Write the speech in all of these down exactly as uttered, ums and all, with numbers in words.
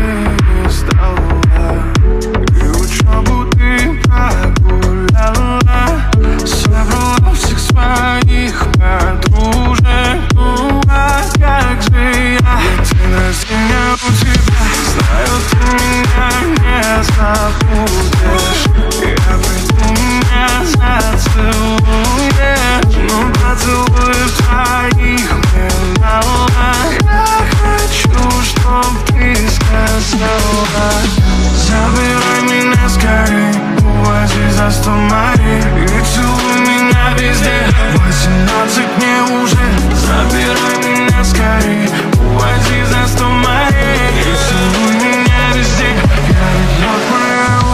перестала, и учебу ты прогуляла, собрала всех своих подружек. Ну а как же я, день рождения у тебя, знаю, ты меня не забудешь. Я приду, меня зацелуешь, но поцелуев твоих мне мало. Я хочу, чтоб ты сказала: забирай меня скорей, увози за сто морей и целуй меня везде. Восемнадцать мне уже, забирай меня скорей, увози за сто морей и целуй меня везде. Я ведь моя.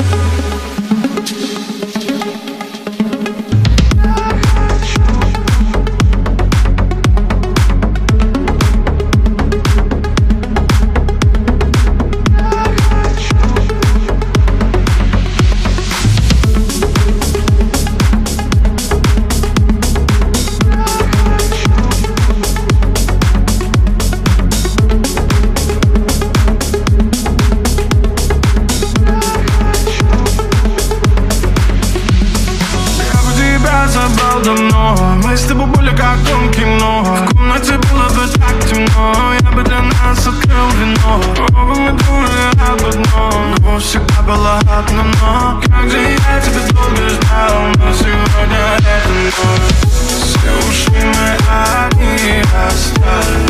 Забрал давно, мы с тобой были как в том кино. В комнате было бы так темно, я бы для нас открыл вино. Оба мы думали об одном, но всегда было одно но. Как же я тебя долго ждал, но сегодня это ночь. Все ушли мы одни остались.